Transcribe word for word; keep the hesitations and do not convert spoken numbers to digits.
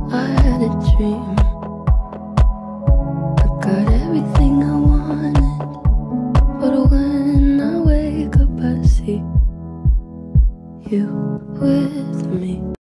I had a dream. I got everything I wanted, but when I wake up I see you with me.